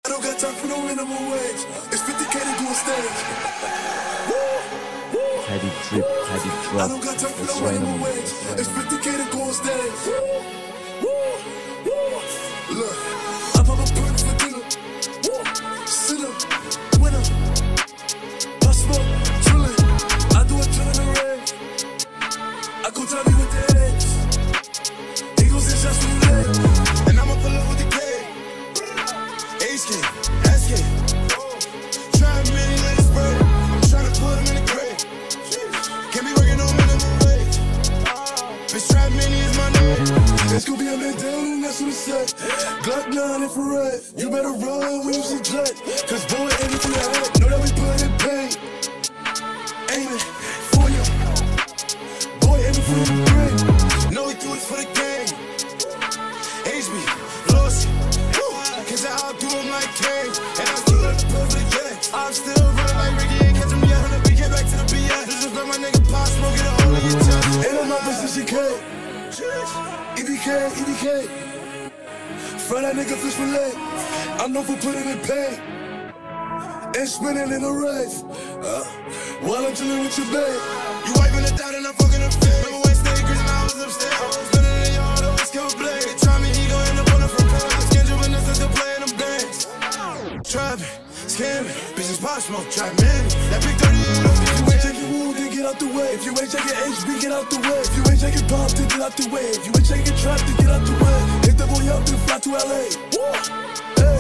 I don't got time for no minimum wage. It's 50K to do a stage. Heady drip, heady drop. I don't got time for no minimum wage. It's 50K to go on stage. Look, I pop a perk for dinner. Sinner, winner. I smoke, drillin'. I do a drill in the rain. I go tell me with the eggs. Eagles and shots when you lay. And I'ma pull up with the K. H-K, S-K. Trying many let it spread. I'm trying to put them in the grave. Can't be working on minimum wage. Bitch, try many is my name. It's gonna be a man down and that's what it said. Glock 9 infrared. You better run when you see jet. Cause boy, anything I had, know that we put in pain. Aiming for you. Boy, aiming for the brain. Know we do it for the game. HB, lost. Cause I outdo him like Kane. And I'm still at the pull for the gang. I'm still running like Ricky, ain't catching me out. We came back to the BS. This is where my nigga Pop smoking the hole in your chest. And I'm not position K. EBK. Front that nigga fish fillet. I'm known for putting in pain. And spinning in a rave. While I'm chillin' with your babe. You wiping it down and I'm fucking up fake. Remember Wednesday, Chris and I was upstairs. I was spinning in your yard, always kill blade. They try me, he gon' end up on the front page. Schedule when this is still playing them bands. Trapping, scamming, bitches pop smoke, trap Manny. That big 38 up. If you ain't checking wood, then get out the way. If you ain't checking HB, get out the way. If you ain't checking pop, then get out the way. If you ain't checking trap, then get out the way. Hit the boy up, then fly to LA. Hey.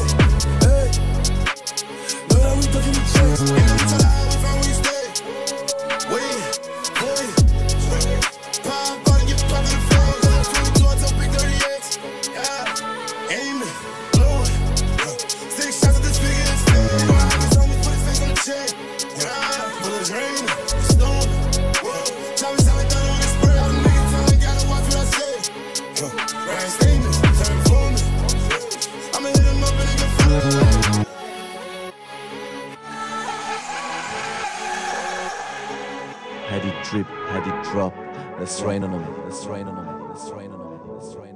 Know that we ducking the chase. And let me tell her how we find where you stay. Wait. Pop out and get poppin' the phone. Cause I'm 22, I told big 38. Yeah. Aiming, blowing. 6 shots at this figure, it's fake. My eyes on me, put his face on the chain. Yeah. But it's raining, it's snowing. Travis sound like that on his spray. All the niggas tell me, gotta watch what I say. Right statements, turn for me. I'ma hit him up and he can feel it. Heady drip, heady drop. Let's rain on them. Let's rain on them. Let's rain on them. Let's rain on them.